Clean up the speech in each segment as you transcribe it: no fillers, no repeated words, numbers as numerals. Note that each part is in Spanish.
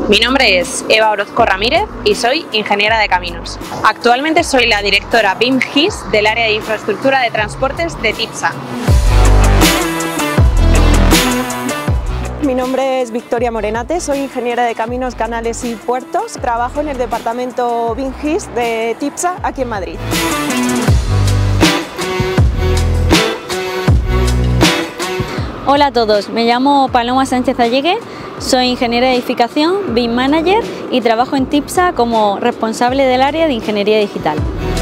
Mi nombre es Eva Orozco Ramírez y soy ingeniera de caminos. Actualmente soy la directora BIM-GIS del área de infraestructura de transportes de TIPSA. Mi nombre es Victoria Morenate, soy ingeniera de caminos, canales y puertos. Trabajo en el departamento BIM-GIS de TIPSA aquí en Madrid. Hola a todos, me llamo Paloma Sánchez Allegue, soy ingeniera de edificación, BIM Manager y trabajo en TIPSA como responsable del área de ingeniería digital.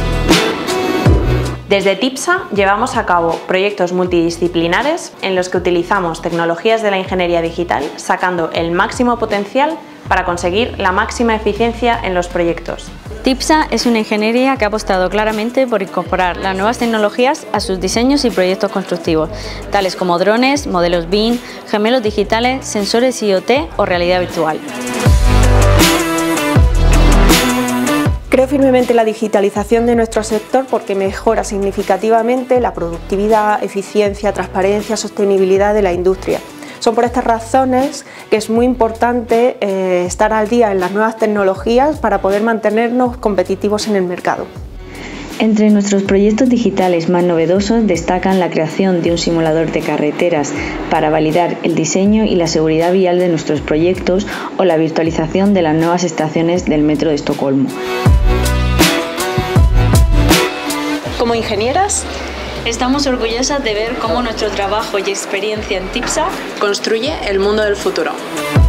Desde TIPSA llevamos a cabo proyectos multidisciplinares en los que utilizamos tecnologías de la ingeniería digital sacando el máximo potencial para conseguir la máxima eficiencia en los proyectos. TIPSA es una ingeniería que ha apostado claramente por incorporar las nuevas tecnologías a sus diseños y proyectos constructivos, tales como drones, modelos BIM, gemelos digitales, sensores IoT o realidad virtual. Creo firmemente en la digitalización de nuestro sector porque mejora significativamente la productividad, eficiencia, transparencia, sostenibilidad de la industria. Son por estas razones que es muy importante estar al día en las nuevas tecnologías para poder mantenernos competitivos en el mercado. Entre nuestros proyectos digitales más novedosos destacan la creación de un simulador de carreteras para validar el diseño y la seguridad vial de nuestros proyectos o la virtualización de las nuevas estaciones del Metro de Estocolmo. Como ingenieras, estamos orgullosas de ver cómo nuestro trabajo y experiencia en TIPSA construye el mundo del futuro.